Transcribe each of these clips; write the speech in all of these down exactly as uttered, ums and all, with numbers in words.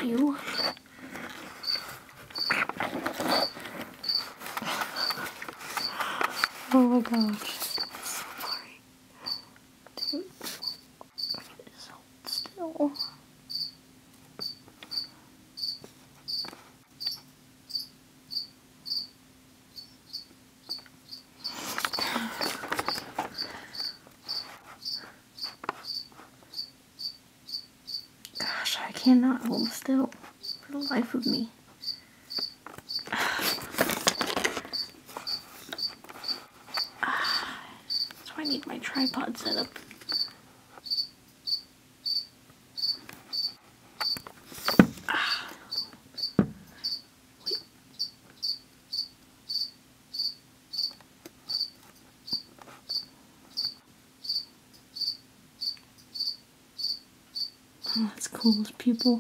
you. Oh my gosh. So boring. Dude. Just hold still. Gosh, I cannot hold still for the life of me. That's why I need my tripod set up. Oh, that's cool, those people.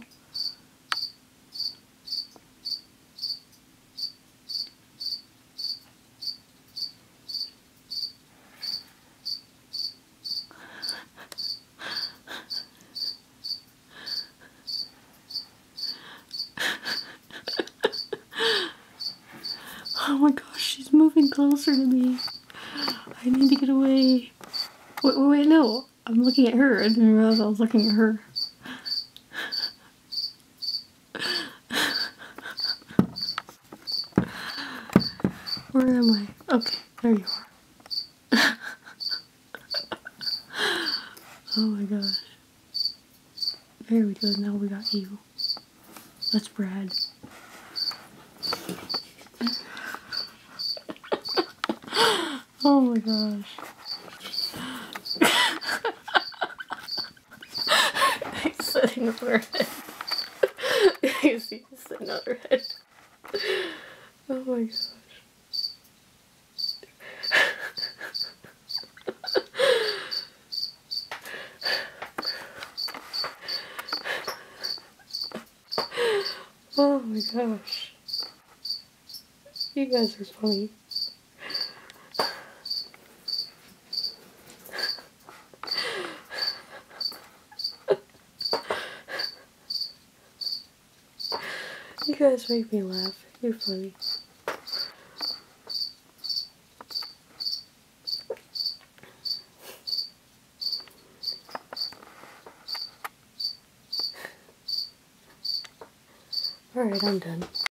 Oh my gosh, she's moving closer to me. I need to get away. Wait, wait, wait, no. I'm looking at her. I didn't realize I was looking at her. Where am I? Okay, there you are. Oh my gosh. There we go, now we got you. That's Brad. Oh my gosh. He's sitting on her head. You see, he's sitting on her head. Oh my gosh. Oh my gosh. You guys are funny. You guys make me laugh. You're funny. Alright, I'm done.